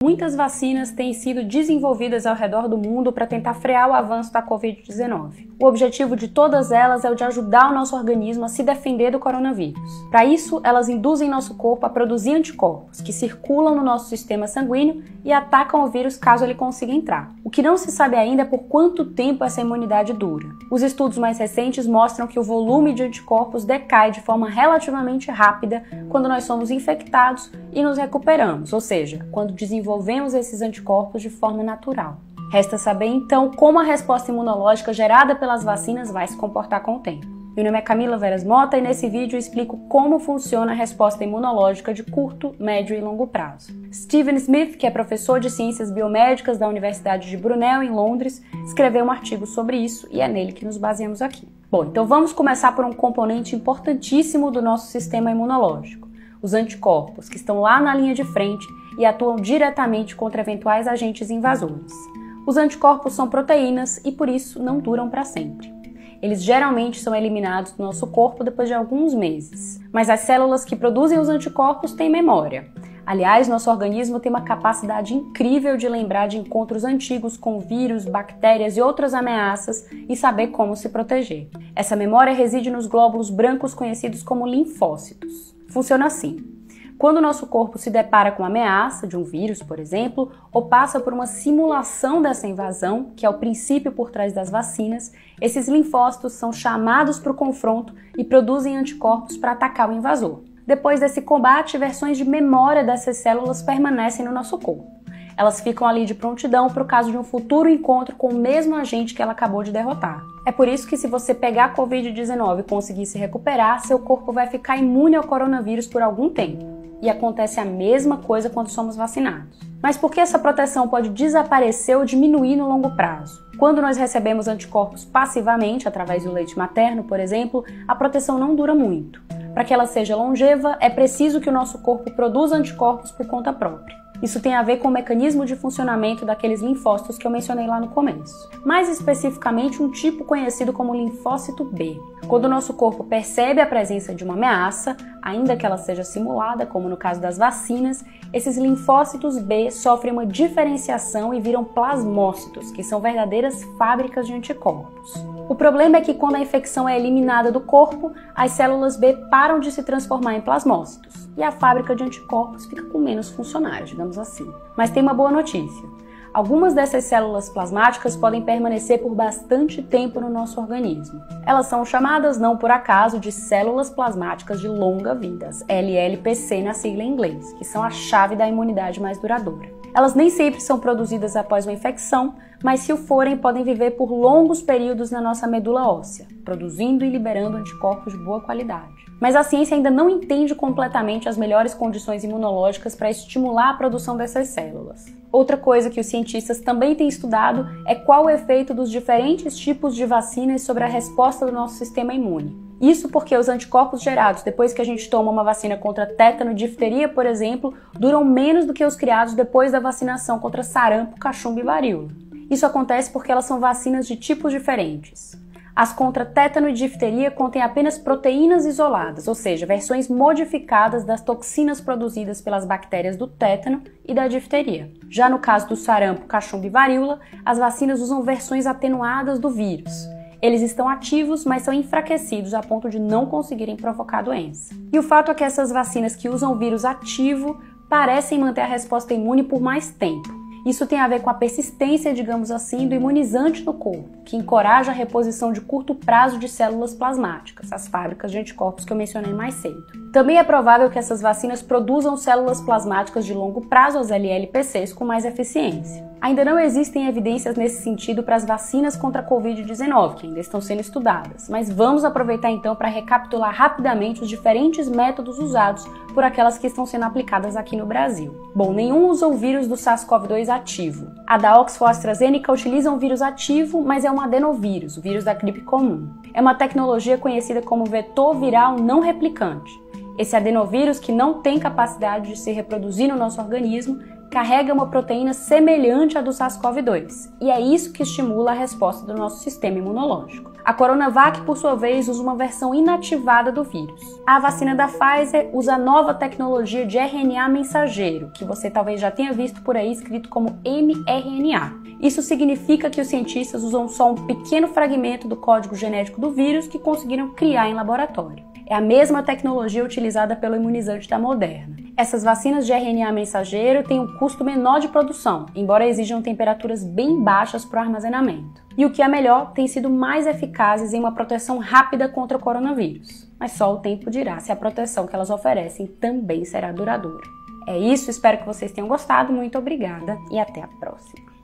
Muitas vacinas têm sido desenvolvidas ao redor do mundo para tentar frear o avanço da Covid-19. O objetivo de todas elas é o de ajudar o nosso organismo a se defender do coronavírus. Para isso, elas induzem nosso corpo a produzir anticorpos, que circulam no nosso sistema sanguíneo e atacam o vírus caso ele consiga entrar. O que não se sabe ainda é por quanto tempo essa imunidade dura. Os estudos mais recentes mostram que o volume de anticorpos decai de forma relativamente rápida quando nós somos infectados e nos recuperamos, ou seja, quando desenvolvemos esses anticorpos de forma natural. Resta saber então como a resposta imunológica gerada pelas vacinas vai se comportar com o tempo. Meu nome é Camila Veras Mota e nesse vídeo eu explico como funciona a resposta imunológica de curto, médio e longo prazo. Stephen Smith, que é professor de Ciências Biomédicas da Universidade de Brunel, em Londres, escreveu um artigo sobre isso e é nele que nos baseamos aqui. Bom, então vamos começar por um componente importantíssimo do nosso sistema imunológico, os anticorpos, que estão lá na linha de frente e atuam diretamente contra eventuais agentes invasores. Os anticorpos são proteínas e por isso não duram para sempre. Eles geralmente são eliminados do nosso corpo depois de alguns meses. Mas as células que produzem os anticorpos têm memória. Aliás, nosso organismo tem uma capacidade incrível de lembrar de encontros antigos com vírus, bactérias e outras ameaças e saber como se proteger. Essa memória reside nos glóbulos brancos conhecidos como linfócitos. Funciona assim. Quando o nosso corpo se depara com uma ameaça de um vírus, por exemplo, ou passa por uma simulação dessa invasão, que é o princípio por trás das vacinas, esses linfócitos são chamados para o confronto e produzem anticorpos para atacar o invasor. Depois desse combate, versões de memória dessas células permanecem no nosso corpo. Elas ficam ali de prontidão para o caso de um futuro encontro com o mesmo agente que ela acabou de derrotar. É por isso que se você pegar a Covid-19 e conseguir se recuperar, seu corpo vai ficar imune ao coronavírus por algum tempo. E acontece a mesma coisa quando somos vacinados. Mas por que essa proteção pode desaparecer ou diminuir no longo prazo? Quando nós recebemos anticorpos passivamente, através do leite materno, por exemplo, a proteção não dura muito. Para que ela seja longeva, é preciso que o nosso corpo produza anticorpos por conta própria. Isso tem a ver com o mecanismo de funcionamento daqueles linfócitos que eu mencionei lá no começo. Mais especificamente, um tipo conhecido como linfócito B. Quando o nosso corpo percebe a presença de uma ameaça, ainda que ela seja simulada, como no caso das vacinas, esses linfócitos B sofrem uma diferenciação e viram plasmócitos, que são verdadeiras fábricas de anticorpos. O problema é que quando a infecção é eliminada do corpo, as células B param de se transformar em plasmócitos e a fábrica de anticorpos fica com menos funcionários, digamos assim. Mas tem uma boa notícia. Algumas dessas células plasmáticas podem permanecer por bastante tempo no nosso organismo. Elas são chamadas, não por acaso, de células plasmáticas de longa vida, LLPC na sigla em inglês, que são a chave da imunidade mais duradoura. Elas nem sempre são produzidas após uma infecção, mas se o forem, podem viver por longos períodos na nossa medula óssea, produzindo e liberando anticorpos de boa qualidade. Mas a ciência ainda não entende completamente as melhores condições imunológicas para estimular a produção dessas células. Outra coisa que os cientistas também têm estudado é qual o efeito dos diferentes tipos de vacinas sobre a resposta do nosso sistema imune. Isso porque os anticorpos gerados depois que a gente toma uma vacina contra tétano e difteria, por exemplo, duram menos do que os criados depois da vacinação contra sarampo, cachumba e varíola. Isso acontece porque elas são vacinas de tipos diferentes. As contra tétano e difteria contêm apenas proteínas isoladas, ou seja, versões modificadas das toxinas produzidas pelas bactérias do tétano e da difteria. Já no caso do sarampo, cachumba e varíola, as vacinas usam versões atenuadas do vírus. Eles estão ativos, mas são enfraquecidos a ponto de não conseguirem provocar doença. E o fato é que essas vacinas que usam o vírus ativo parecem manter a resposta imune por mais tempo. Isso tem a ver com a persistência, digamos assim, do imunizante no corpo, que encoraja a reposição de curto prazo de células plasmáticas, as fábricas de anticorpos que eu mencionei mais cedo. Também é provável que essas vacinas produzam células plasmáticas de longo prazo, as LLPCs, com mais eficiência. Ainda não existem evidências nesse sentido para as vacinas contra a Covid-19, que ainda estão sendo estudadas, mas vamos aproveitar então para recapitular rapidamente os diferentes métodos usados por aquelas que estão sendo aplicadas aqui no Brasil. Bom, nenhum usa o vírus do SARS-CoV-2 ativo. A da Oxford AstraZeneca utiliza um vírus ativo, mas é um adenovírus, o vírus da gripe comum. É uma tecnologia conhecida como vetor viral não replicante. Esse adenovírus, que não tem capacidade de se reproduzir no nosso organismo, carrega uma proteína semelhante à do SARS-CoV-2, e é isso que estimula a resposta do nosso sistema imunológico. A Coronavac, por sua vez, usa uma versão inativada do vírus. A vacina da Pfizer usa a nova tecnologia de RNA mensageiro, que você talvez já tenha visto por aí escrito como mRNA. Isso significa que os cientistas usam só um pequeno fragmento do código genético do vírus que conseguiram criar em laboratório. É a mesma tecnologia utilizada pelo imunizante da Moderna. Essas vacinas de RNA mensageiro têm um custo menor de produção, embora exijam temperaturas bem baixas para o armazenamento. E o que é melhor, têm sido mais eficazes em uma proteção rápida contra o coronavírus. Mas só o tempo dirá se a proteção que elas oferecem também será duradoura. É isso, espero que vocês tenham gostado, muito obrigada e até a próxima.